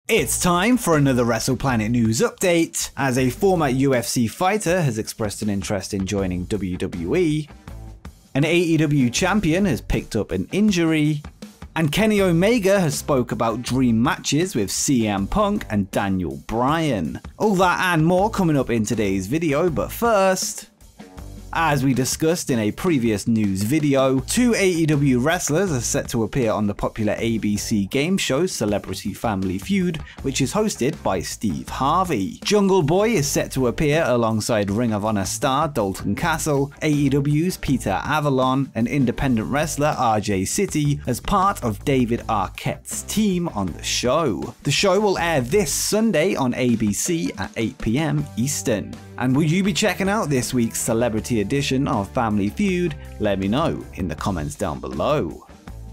It's time for another WrestlePlanet news update, as a former UFC fighter has expressed an interest in joining WWE, an AEW champion has picked up an injury, and Kenny Omega has spoke about dream matches with CM Punk and Daniel Bryan. All that and more coming up in today's video, but first, as we discussed in a previous news video, two AEW wrestlers are set to appear on the popular ABC game show Celebrity Family Feud, which is hosted by Steve Harvey. Jungle Boy is set to appear alongside Ring of Honor star Dalton Castle, AEW's Peter Avalon, and independent wrestler RJ City as part of David Arquette's team on the show. The show will air this Sunday on ABC at 8 PM Eastern. And will you be checking out this week's celebrity edition of Family Feud? Let me know in the comments down below.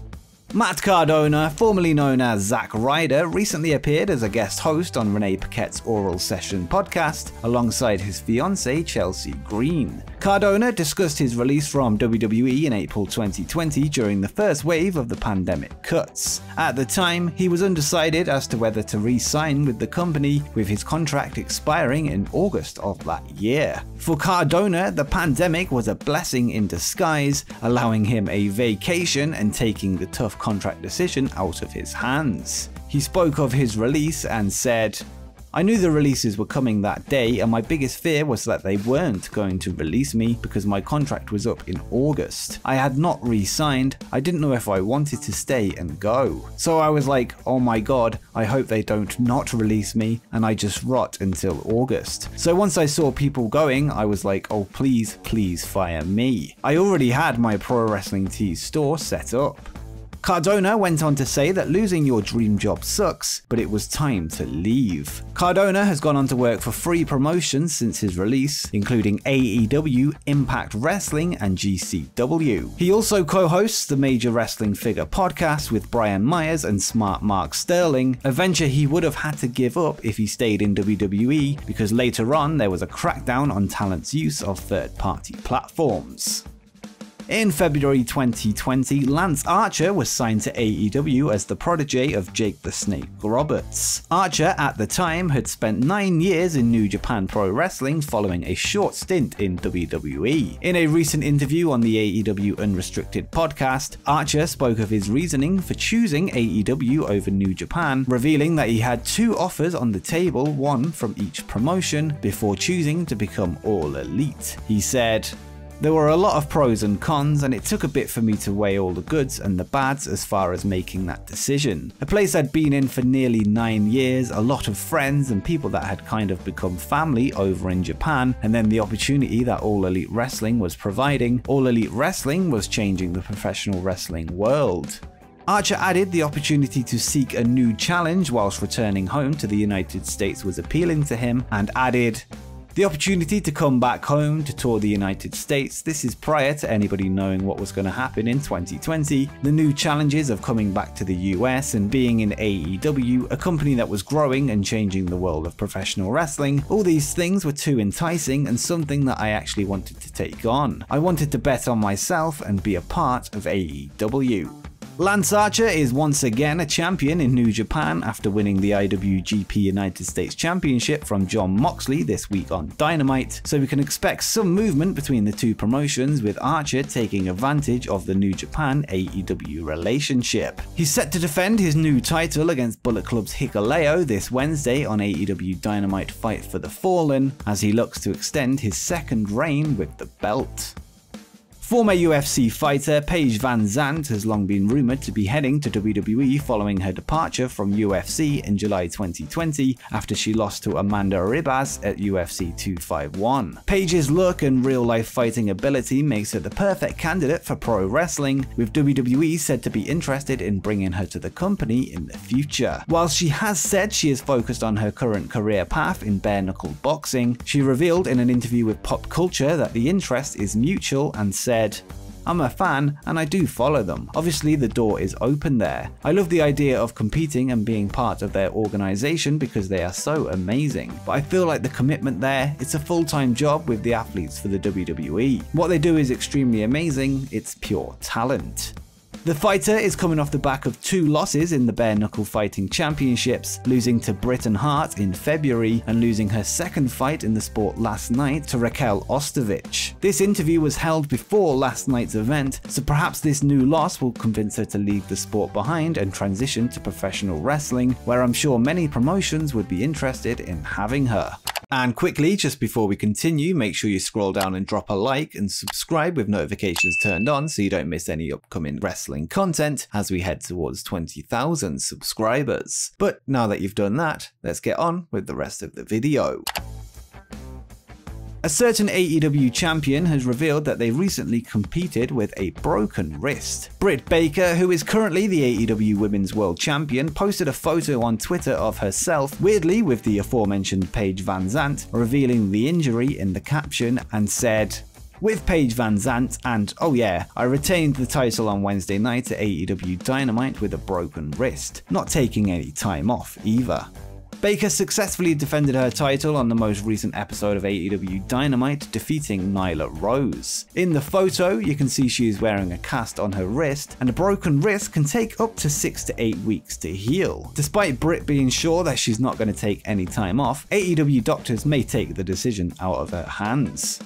Matt Cardona, formerly known as Zack Ryder, recently appeared as a guest host on Renee Paquette's Oral Session podcast alongside his fiancée Chelsea Green. Cardona discussed his release from WWE in April 2020 during the first wave of the pandemic cuts. At the time, he was undecided as to whether to re-sign with the company, with his contract expiring in August of that year. For Cardona, the pandemic was a blessing in disguise, allowing him a vacation and taking the tough contract decision out of his hands. He spoke of his release and said, "I knew the releases were coming that day, and my biggest fear was that they weren't going to release me because my contract was up in August. I had not re-signed, I didn't know if I wanted to stay and go. So I was like, oh my god, I hope they don't not release me and I just rot until August. So once I saw people going, I was like, oh please, please fire me. I already had my Pro Wrestling Tees store set up." Cardona went on to say that losing your dream job sucks, but it was time to leave. Cardona has gone on to work for 3 promotions since his release, including AEW, Impact Wrestling, and GCW. He also co-hosts the Major Wrestling Figure podcast with Brian Myers and Smart Mark Sterling, a venture he would have had to give up if he stayed in WWE because later on there was a crackdown on talent's use of third-party platforms. In February 2020, Lance Archer was signed to AEW as the protege of Jake the Snake Roberts. Archer, at the time, had spent 9 years in New Japan Pro-Wrestling following a short stint in WWE. In a recent interview on the AEW Unrestricted podcast, Archer spoke of his reasoning for choosing AEW over New Japan, revealing that he had 2 offers on the table, one from each promotion, before choosing to become All Elite. He said, "There were a lot of pros and cons, and it took a bit for me to weigh all the goods and the bads as far as making that decision. A place I'd been in for nearly 9 years, a lot of friends and people that had kind of become family over in Japan, and then the opportunity that All Elite Wrestling was providing. All Elite Wrestling was changing the professional wrestling world." Archer added the opportunity to seek a new challenge whilst returning home to the United States was appealing to him, and added, "The opportunity to come back home to tour the United States, this is prior to anybody knowing what was going to happen in 2020. The new challenges of coming back to the US and being in AEW, a company that was growing and changing the world of professional wrestling, all these things were too enticing and something that I actually wanted to take on. I wanted to bet on myself and be a part of AEW." Lance Archer is once again a champion in New Japan after winning the IWGP United States Championship from Jon Moxley this week on Dynamite, so we can expect some movement between the 2 promotions, with Archer taking advantage of the New Japan AEW relationship. He's set to defend his new title against Bullet Club's Hikuleo this Wednesday on AEW Dynamite Fight for the Fallen, as he looks to extend his 2nd reign with the belt. Former UFC fighter Paige Van Zandt has long been rumoured to be heading to WWE following her departure from UFC in July 2020 after she lost to Amanda Ribas at UFC 251. Paige's look and real-life fighting ability makes her the perfect candidate for pro wrestling, with WWE said to be interested in bringing her to the company in the future. While she has said she is focused on her current career path in bare-knuckle boxing, she revealed in an interview with Pop Culture that the interest is mutual and said, "I'm a fan and I do follow them. Obviously the door is open there. I love the idea of competing and being part of their organization because they are so amazing. But I feel like the commitment there, it's a full-time job with the athletes for the WWE. What they do is extremely amazing, it's pure talent." The fighter is coming off the back of 2 losses in the bare knuckle fighting championships, losing to Britain Hart in February and losing her second fight in the sport last night to Raquel Ostovich. This interview was held before last night's event, so perhaps this new loss will convince her to leave the sport behind and transition to professional wrestling, where I'm sure many promotions would be interested in having her. And quickly, just before we continue, make sure you scroll down and drop a like and subscribe with notifications turned on so you don't miss any upcoming wrestling content as we head towards 20,000 subscribers. But now that you've done that, let's get on with the rest of the video. A certain AEW champion has revealed that they recently competed with a broken wrist. Britt Baker, who is currently the AEW Women's World Champion, posted a photo on Twitter of herself, weirdly with the aforementioned Paige Van Zandt, revealing the injury in the caption and said, "With Paige Van Zandt, and oh yeah, I retained the title on Wednesday night at AEW Dynamite with a broken wrist, not taking any time off either." Baker successfully defended her title on the most recent episode of AEW Dynamite, defeating Nyla Rose. In the photo, you can see she is wearing a cast on her wrist, and a broken wrist can take up to 6 to 8 weeks to heal. Despite Britt being sure that she's not going to take any time off, AEW doctors may take the decision out of her hands.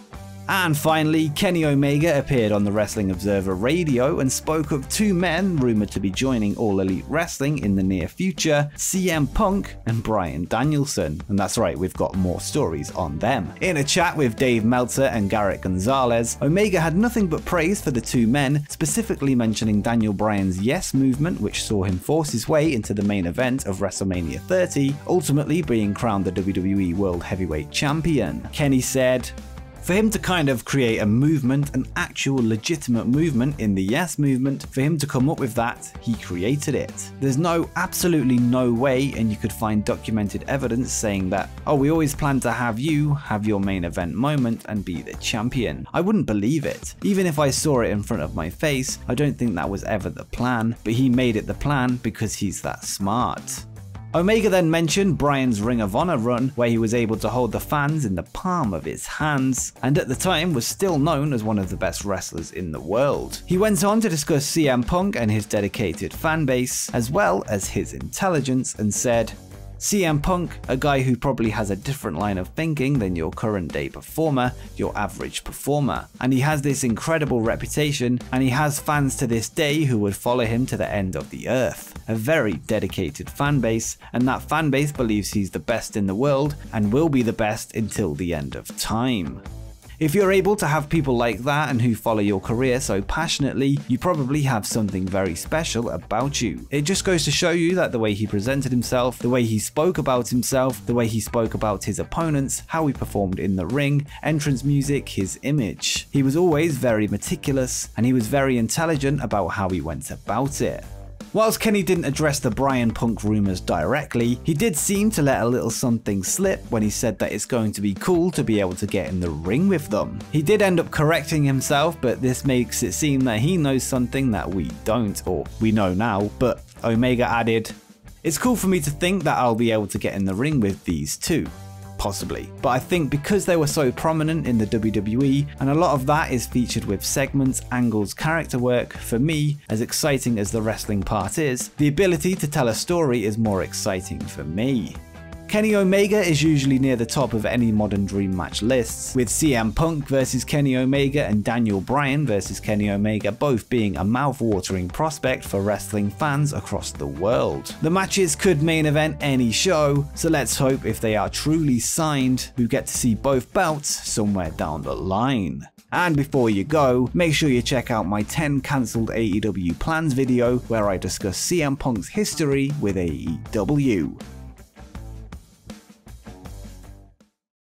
And finally, Kenny Omega appeared on the Wrestling Observer Radio and spoke of 2 men rumored to be joining All Elite Wrestling in the near future, CM Punk and Bryan Danielson. And that's right, we've got more stories on them. In a chat with Dave Meltzer and Garrett Gonzalez, Omega had nothing but praise for the 2 men, specifically mentioning Daniel Bryan's Yes movement, which saw him force his way into the main event of WrestleMania 30, ultimately being crowned the WWE World Heavyweight Champion. Kenny said, "For him to kind of create a movement, an actual legitimate movement in the Yes movement, for him to come up with that, he created it. There's absolutely no way, and you could find documented evidence saying that, oh, we always planned to have you have your main event moment and be the champion. I wouldn't believe it. Even if I saw it in front of my face, I don't think that was ever the plan, but he made it the plan because he's that smart." Omega then mentioned Bryan's Ring of Honor run, where he was able to hold the fans in the palm of his hands, and at the time was still known as one of the best wrestlers in the world. He went on to discuss CM Punk and his dedicated fan base, as well as his intelligence, and said, "CM Punk, a guy who probably has a different line of thinking than your current day performer, your average performer. And he has this incredible reputation, and he has fans to this day who would follow him to the end of the earth. A very dedicated fan base, and that fan base believes he's the best in the world and will be the best until the end of time." If you're able to have people like that and who follow your career so passionately, you probably have something very special about you. It just goes to show you that the way he presented himself, the way he spoke about himself, the way he spoke about his opponents, how he performed in the ring, entrance music, his image. He was always very meticulous, and he was very intelligent about how he went about it. Whilst Kenny didn't address the Bryan Punk rumours directly, he did seem to let a little something slip when he said that it's going to be cool to be able to get in the ring with them. He did end up correcting himself, but this makes it seem that he knows something that we don't, or we know now, but Omega added, "It's cool for me to think that I'll be able to get in the ring with these 2. Possibly. But I think because they were so prominent in the WWE, and a lot of that is featured with segments, angles, character work, for me, as exciting as the wrestling part is, the ability to tell a story is more exciting for me." Kenny Omega is usually near the top of any modern dream match lists, with CM Punk versus Kenny Omega and Daniel Bryan versus Kenny Omega both being a mouth-watering prospect for wrestling fans across the world. The matches could main event any show, so let's hope if they are truly signed, we get to see both belts somewhere down the line. And before you go, make sure you check out my 10 cancelled AEW plans video where I discuss CM Punk's history with AEW.